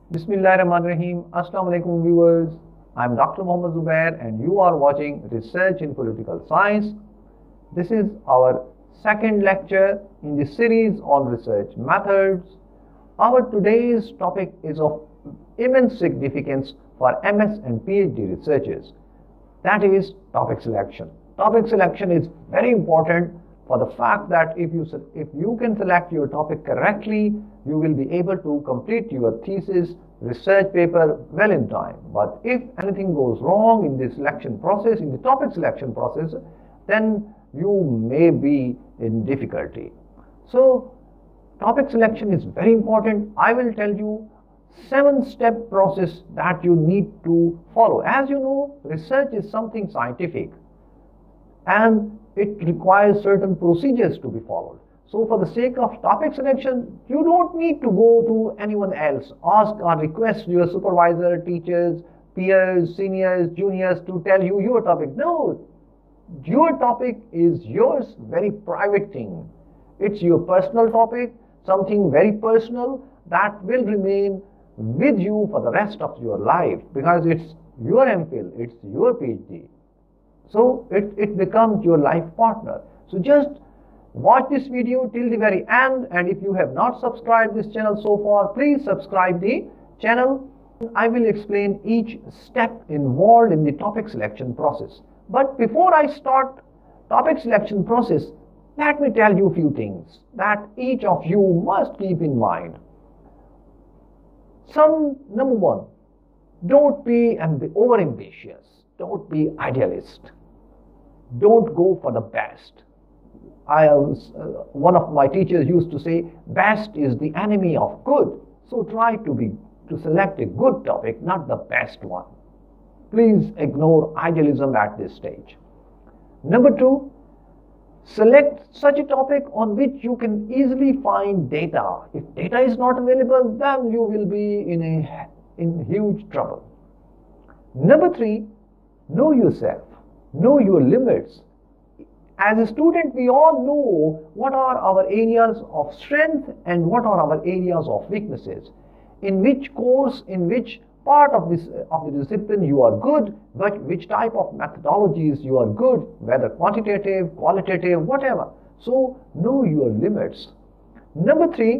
Bismillahirrahmanirrahim. Assalamu alaikum viewers. I'm Dr. Mohammed Zubair and you are watching Research in Political Science. This is our second lecture in the series on research methods. Our today's topic is of immense significance for MS and PhD researchers. That is topic selection. Topic selection is very important for the fact that if you can select your topic correctly, you will be able to complete your thesis research paper well in time. But if anything goes wrong in the selection process, in the topic selection process, then you may be in difficulty. So topic selection is very important. I will tell you 7-step process that you need to follow. As you know, research is something scientific and it requires certain procedures to be followed. So for the sake of topic selection, you don't need to go to anyone else. Ask or request your supervisor, teachers, peers, seniors, juniors to tell you your topic. No, your topic is yours, very private thing. It's your personal topic, something very personal that will remain with you for the rest of your life because it's your MPhil, it's your PhD. So it becomes your life partner. So just watch this video till the very end, and if you have not subscribed this channel so far, please subscribe the channel. I will explain each step involved in the topic selection process. But before I start topic selection process, let me tell you a few things that each of you must keep in mind. Number one, don't be over ambitious. Don't be idealist. Don't go for the best. One of my teachers used to say, best is the enemy of good. So try to select a good topic, not the best one. Please ignore idealism at this stage. Number two, select such a topic on which you can easily find data. If data is not available, then you will be in huge trouble. Number three, know yourself. Know your limits. As a student, we all know what are our areas of strength and what are our areas of weaknesses. In which course, in which part of the discipline you are good, but which type of methodologies you are good, whether quantitative, qualitative, whatever. So know your limits. Number three,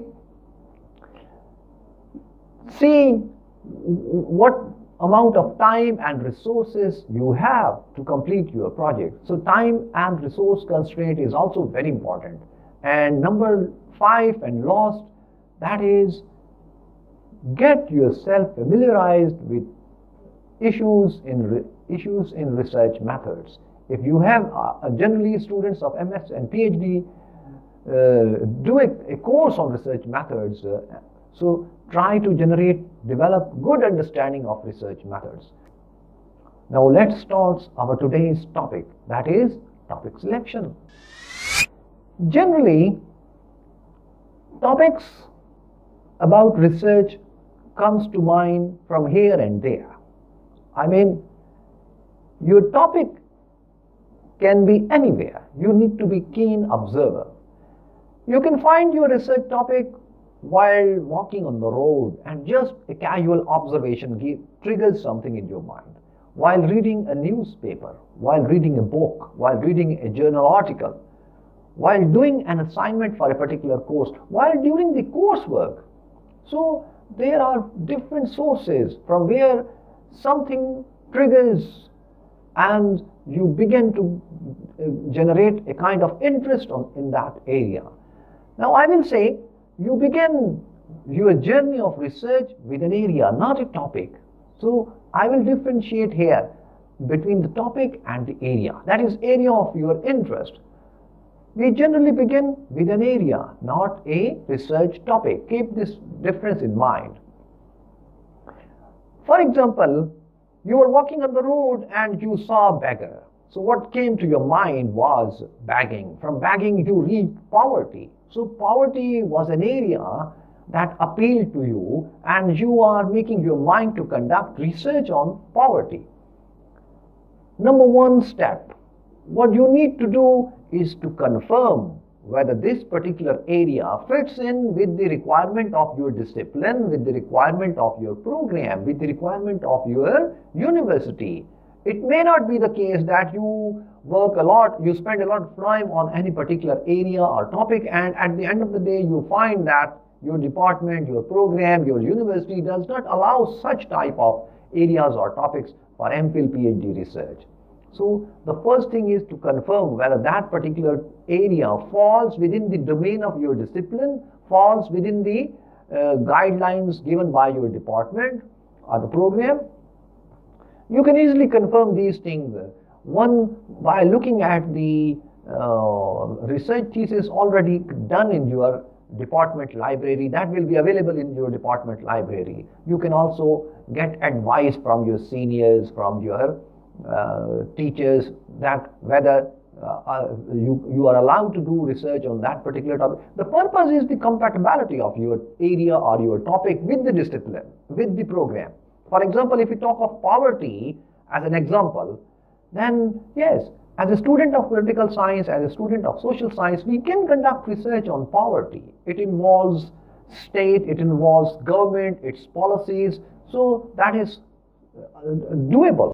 see what amount of time and resources you have to complete your project. So time and resource constraint is also very important. And number 5 and last, that is, get yourself familiarized with issues in research methods. If you have generally students of MS and PhD do a course on research methods, so try to develop good understanding of research methods. Now let's start our today's topic, that is topic selection. Generally, topics about research comes to mind from here and there. I mean, your topic can be anywhere. You need to be keen observer. You can find your research topic while walking on the road, and just a casual observation triggers something in your mind. While reading a newspaper, while reading a book, while reading a journal article, while doing an assignment for a particular course, while during the coursework. So there are different sources from where something triggers and you begin to generate a kind of interest in that area. Now I will say, you begin your journey of research with an area, not a topic. So I will differentiate here between the topic and the area. That is, area of your interest. We generally begin with an area, not a research topic. Keep this difference in mind. For example, you were walking on the road and you saw a beggar. So what came to your mind was begging. From begging you reached poverty. So poverty was an area that appealed to you, and you are making your mind to conduct research on poverty. Number one step, what you need to do is to confirm whether this particular area fits in with the requirement of your discipline, with the requirement of your program, with the requirement of your university. It may not be the case that you work a lot, you spend a lot of time on any particular area or topic, and at the end of the day you find that your department, your program, your university does not allow such type of areas or topics for MPhil, PhD research. So the first thing is to confirm whether that particular area falls within the domain of your discipline, falls within the guidelines given by your department or the program. You can easily confirm these things. One, by looking at the research thesis already done in your department library, that will be available in your department library. You can also get advice from your seniors, from your teachers, that whether you are allowed to do research on that particular topic. The purpose is the compatibility of your area or your topic with the discipline, with the program. For example, if we talk of poverty as an example, then yes, as a student of political science, as a student of social science, we can conduct research on poverty. It involves state, it involves government, its policies, so that is doable.